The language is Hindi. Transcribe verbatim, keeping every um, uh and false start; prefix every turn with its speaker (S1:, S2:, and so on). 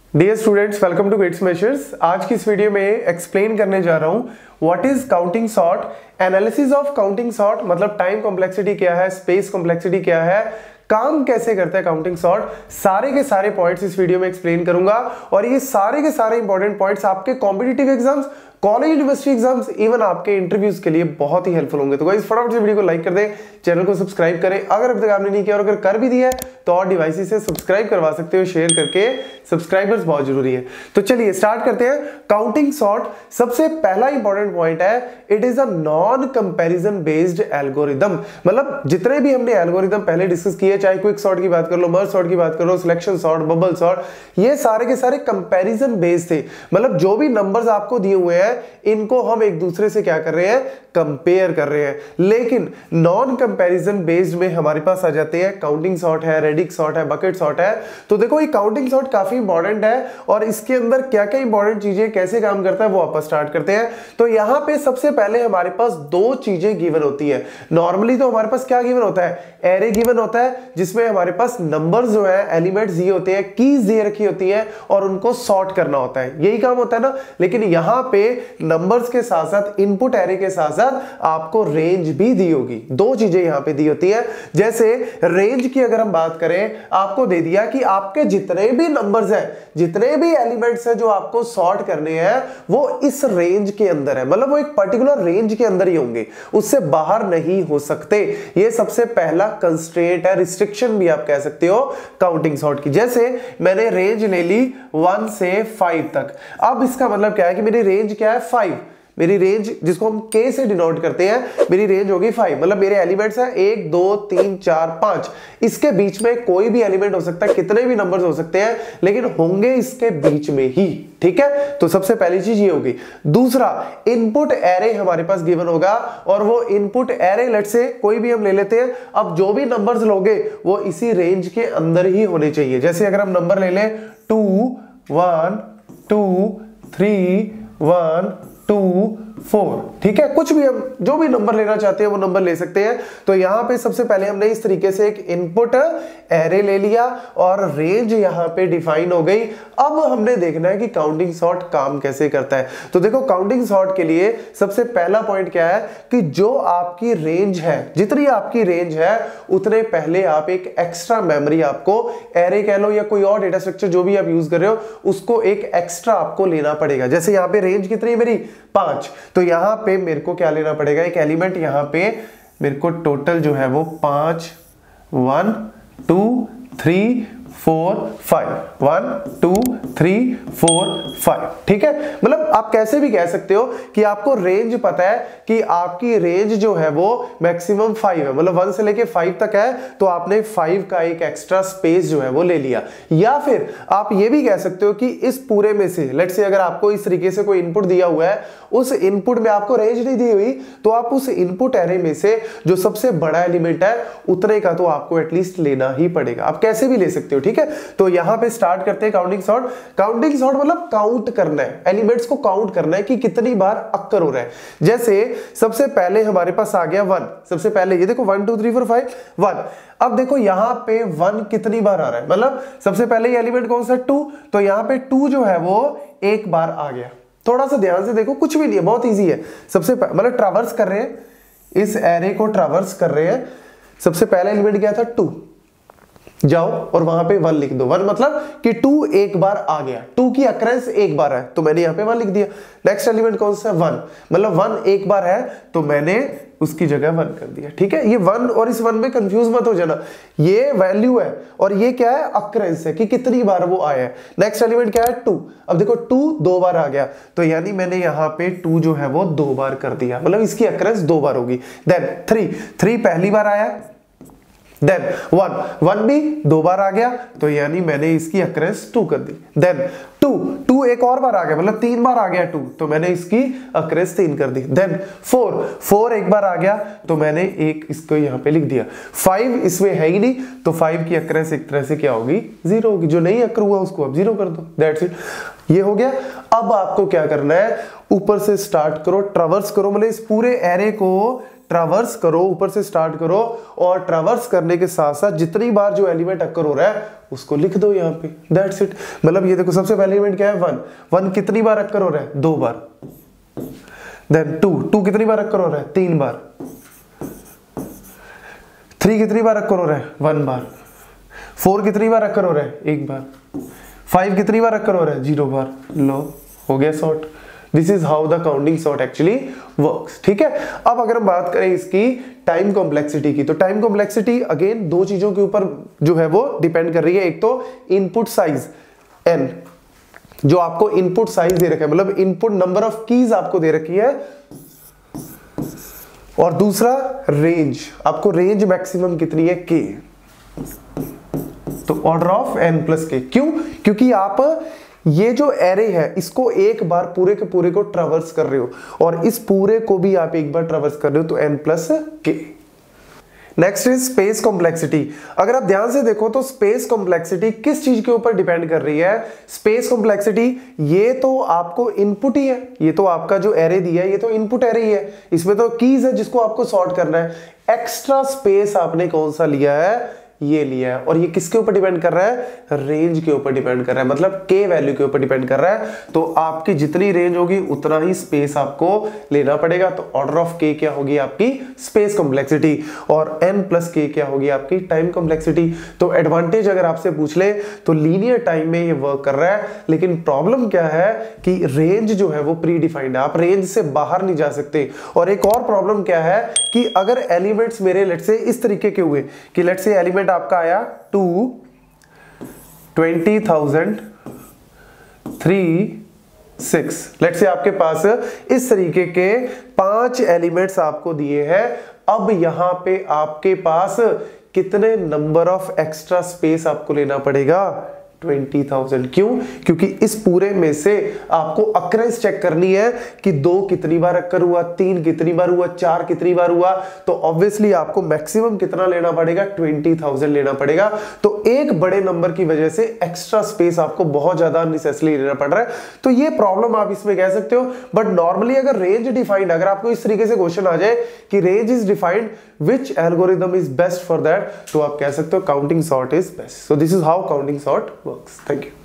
S1: Dear students, welcome to weights measures. आज की इस वीडियो में एक्सप्लेन करने जा रहा हूं what is counting sort, analysis of counting sort, मतलब टाइम कॉम्प्लेक्सिटी क्या है, स्पेस कॉम्प्लेक्सिटी क्या है, काम कैसे करता है काउंटिंग सॉर्ट। सारे के सारे पॉइंट्स इस वीडियो में एक्सप्लेन करूंगा और ये सारे के सारे इंपॉर्टेंट पॉइंट्स आपके competitive exams, college university exams, even आपके इंटरव्यूज के लिए बहुत ही हेल्पफुल होंगे। तो गाइस फटाफट से वीडियो को लाइक कर दें, चैनल को सब्सक्राइब करें अगर अब तक आपने नहीं किया, और अगर कर भी दिया है तो और डिवाइसेस से सब्सक्राइब करवा सकते हो शेयर करके। सब्सक्राइबर्स बहुत जरूरी है। तो चलिए स्टार्ट करते हैं। काउंटिंग सॉर्ट, सबसे पहला इंपॉर्टेंट पॉइंट है, it is a non comparison based algorithm. मतलब जितने भी हमने एल्गोरिदम पहले डिस्कस किए, चाहे क्विक सॉर्ट की बात कर लो, मर्ज सॉर्ट की बात कर लो, सिलेक्शन सॉर्ट, बबल सॉर्ट, ये सारे के सारे कंपैरिजन बेस्ड थे। मतलब जो भी नंबर्स आपको दिए हुए हैं इनको हम एक दूसरे से क्या कर रहे हैं, कंपेयर कर रहे हैं। लेकिन नॉन कंपैरिजन बेस्ड में हमारे पास आ जाते हैं काउंटिंग सॉर्ट है, रेडिक्स सॉर्ट है, बकेट सॉर्ट है। तो देखो ये काउंटिंग सॉर्ट काफी इंपॉर्टेंट है और इसके अंदर क्या क्या इंपॉर्टेंट चीजें, कैसे काम करता है वो आप स्टार्ट करते हैं। तो यहां पे सबसे पहले हमारे पास दो चीजें गिवन होती है। नॉर्मली तो हमारे पास क्या गिवन होता है, एरे गिवन होता है जिसमें हमारे पास नंबर्स जो है, एलिमेंट्स दिए होते हैं, कीज दिए रखी होती है और उनको सॉर्ट करना होता है, यही काम होता है ना। लेकिन यहां पे नंबर्स के साथ साथ इनपुट एरे के साथ साथ आपको रेंज भी दी होगी। दो चीजें यहां पे दी होती है। जैसे रेंज की अगर हम बात करें, आपको दे दिया कि आपके जितने भी नंबर्स हैं, जितने भी एलिमेंट्स हैं जो आपको सॉर्ट करने हैं वो इस रेंज के अंदर है। मतलब वो एक पर्टिकुलर रेंज के अंदर ही होंगे, उससे बाहर नहीं हो सकते। ये सबसे पहला कंस्ट्रेंट है, रिस्ट्रिक्शन भी आप कह सकते हो काउंटिंग सॉर्ट की। जैसे मैंने रेंज ले ली वन से फाइव तक। अब इसका मतलब क्या है कि मेरी रेंज क्या है, फाइव। मेरी रेंज जिसको हम के से डिनोट करते हैं, मेरी रेंज होगी फाइव। मतलब मेरे एलिमेंट्स हैं एक दो तीन चार पांच, इसके बीच में कोई भी एलिमेंट हो सकता है, कितने भी नंबर्स हो सकते हैं, लेकिन होंगे इसके बीच में ही। ठीक है, तो सबसे पहली चीज ये होगी। दूसरा, इनपुट एरे हमारे पास गिवन होगा और वो इनपुट एरे लेट से कोई भी हम ले लेते हैं। अब जो भी नंबर्स लोगे वो इसी रेंज के अंदर ही होने चाहिए। जैसे अगर हम नंबर ले लें two one two three one two four, ठीक है, कुछ भी हम जो भी नंबर लेना चाहते हैं वो नंबर ले सकते हैं। तो यहां पे सबसे पहले हमने इस तरीके से एक इनपुट एरे ले लिया और रेंज यहां पे डिफाइन हो गई। अब हमने देखना है कि काउंटिंग सॉर्ट काम कैसे करता है। तो देखो काउंटिंग सॉर्ट के लिए सबसे पहला पॉइंट क्या है कि जो आपकी रेंज है, जितनी आपकी रेंज है उतने पहले आप एक एक्स्ट्रा मेमोरी, आपको एरे कह लो या कोई और डेटा स्ट्रक्चर जो भी आप यूज कर रहे हो, उसको एक एक्स्ट्रा आपको लेना पड़ेगा। जैसे यहाँ पे रेंज कितनी है मेरी, पांच, तो यहां पे मेरे को क्या लेना पड़ेगा, एक एलिमेंट यहां पे मेरे को टोटल जो है वो पांच, one two three four five, one two three four five. ठीक है, मतलब आप कैसे भी कह सकते हो कि आपको रेंज पता है कि आपकी रेंज जो है वो मैक्सिमम फाइव है, मतलब वन से लेके फाइव तक है, तो आपने फाइव का एक एक्स्ट्रा स्पेस जो है वो ले लिया। या फिर आप ये भी कह सकते हो कि इस पूरे में से लेट्स से अगर आपको इस तरीके से कोई इनपुट दिया हुआ है, उस इनपुट में आपको रेंज नहीं दी हुई, तो आप उस इनपुट एरे में से जो सबसे बड़ा एलिमेंट है उतने का तो आपको एटलीस्ट लेना ही पड़ेगा। आप कैसे भी ले सकते हो। ठीक है, तो यहां पे स्टार्ट करते हैं काउंटिंग सॉर्ट। काउंटिंग सॉर्ट मतलब काउंट करना है, एलिमेंट्स को काउंट करना है कि कितनी बार अक्कर हो रहा है। जैसे सबसे पहले हमारे पास आ गया वन, सबसे पहले ये देखो one two three four five one. अब देखो यहां पे वन कितनी बार आ रहा है, मतलब सबसे पहले ये एलिमेंट कौन सा, टू, तो यहां पे टू जो है वो एक बार आ गया। थोड़ा सा ध्यान से देखो, कुछ भी नहीं है, बहुत इजी है। सबसे मतलब ट्रैवर्स कर रहे हैं, इस एरे को ट्रैवर्स कर रहे हैं। सबसे पहला एलिमेंट क्या था, टू, जाओ और वहां पे वन लिख दो। वन मतलब कि टू एक बार आ गया, टू की अक्रेंस एक बार है तो मैंने यहां पे वन लिख दिया। नेक्स्ट एलिमेंट कौन सा, वन, मतलब वन एक बार है तो मैंने उसकी जगह वन कर दिया। ठीक है, ये वन और इस वन में कंफ्यूज मत हो जाना, ये वैल्यू है और ये क्या है, अक्रेंस है कि कितनी बार वो आया है। नेक्स्ट एलिमेंट क्या है, टू। अब देखो टू दो बार आ गया तो यानी मैंने यहां पे टू जो है वो दो बार कर दिया, मतलब इसकी अक्रेंस दो बार होगी। देन थ्री, थ्री पहली बार आया। देन वन, वन भी दो बार आ गया तो यानी मैंने इसकी अक्रेंस टू कर दी। देन टू, टू एक और बार आ गया, मतलब तीन बार आ गया टू, तो मैंने इसकी अक्रेंस तीन कर दी। देन फोर, फोर एक बार आ गया तो मैंने एक इसको यहां पे लिख दिया। फाइव इसमें है ही नहीं तो फाइव की अक्रेंस एक तरह से क्या होगी, जीरो होगी। जो नहीं अक्र हुआ उसको अब जीरो कर दो, दैट्स इट, ये हो गया। अब आपको क्या करना है, ऊपर से स्टार्ट करो, ट्रैवर्स करो, मतलब इस पूरे एरे को ट्रावर्स करो, ऊपर से स्टार्ट करो और ट्रावर्स करने के साथ साथ जितनी बार जो एलिमेंट अक्कर हो रहा है उसको लिख दो यहाँ पे, दैट्स इट। मतलब ये देखो सबसे पहले एलिमेंट क्या है, वन। वन कितनी बार अक्कर हो रहा है, दो बार। देन टू, टू कितनी बार अक्कर हो रहा है, तीन बार। थ्री कितनी बार अक्कर हो रहा है, वन बार। फोर कितनी बार अक्कर हो रहा है, एक बार। फाइव कितनी बार अक्कर हो रहा है, जीरो बार। लो, हो गया sort. This is how the counting sort actually works, ठीक है। अब अगर हम बात करें इसकी टाइम कॉम्प्लेक्सिटी की, तो टाइम कॉम्प्लेक्सिटी अगेन दो चीजों के ऊपर जो है वो डिपेंड कर रही है। एक तो इनपुट साइज एन, जो आपको इनपुट साइज दे रखा है, मतलब इनपुट नंबर ऑफ कीज आपको दे रखी है, और दूसरा रेंज, आपको रेंज मैक्सिमम कितनी है, के। तो ऑर्डर ऑफ एन प्लस के। क्यों? क्योंकि आप ये जो एरे है इसको एक बार पूरे के पूरे को ट्रावर्स कर रहे हो और इस पूरे को भी आप एक बार ट्रावर्स कर रहे हो, तो N plus K. Next is space complexity. अगर आप ध्यान से देखो तो स्पेस कॉम्प्लेक्सिटी किस चीज के ऊपर डिपेंड कर रही है? स्पेस कॉम्प्लेक्सिटी ये तो आपको इनपुट ही है, ये तो आपका जो एरे दिया है ये तो इनपुट एरे ही है, इसमें तो कीज है जिसको आपको सॉर्ट करना है। एक्स्ट्रा स्पेस आपने कौन सा लिया है, ये लिया है, और ये किसके ऊपर डिपेंड कर रहा है, रेंज के ऊपर डिपेंड कर रहा है, मतलब के वैल्यू के ऊपर डिपेंड कर रहा है। तो आपकी जितनी रेंज होगी उतना ही स्पेस आपको लेना पड़ेगा। तो ऑर्डर ऑफ के क्या होगी आपकी स्पेस कॉम्प्लेक्सिटी, और एन प्लस के क्या होगी आपकी टाइम कॉम्प्लेक्सिटी। तो एडवांटेज अगर आपसे पूछ ले तो लीनियर टाइम में ये वर्क कर रहा है, लेकिन प्रॉब्लम क्या है कि रेंज जो है वो प्री डिफाइंड है, आप रेंज से बाहर नहीं जा सकते। और एक और प्रॉब्लम क्या है कि अगर एलिमेंट्स मेरे लेट से इस तरीके के हुए कि लेट से एलिमेंट आपका आया two, twenty thousand, three, six, let say आपके पास इस तरीके के पांच एलिमेंट्स आपको दिए हैं। अब यहां पे आपके पास कितने नंबर ऑफ एक्स्ट्रा स्पेस आपको लेना पड़ेगा, ट्वेंटी थाउजेंड। क्यों? क्योंकि इस पूरे में से आपको अक्रेंस चेक करनी है कि दो कितनी बार अक्कर हुआ, तीन कितनी बार हुआ, चार कितनी बार हुआ। तो ऑब्वियसली आपको मैक्सिमम कितना लेना पड़ेगा, ट्वेंटी थाउजेंड लेना पड़ेगा। तो एक बड़े नंबर की वजह से एक्स्ट्रा स्पेस आपको बहुत ज्यादा अननेसेसरी लेना पड़ रहा है। तो ये प्रॉब्लम आप इसमें कह सकते हो। बट नॉर्मली अगर रेंज डिफाइंड, अगर आपको इस तरीके से क्वेश्चन आ जाए कि range is defined, which algorithm is best for that, तो आप कह सकते हो counting sort is best. So this is how counting sort works. Thank you.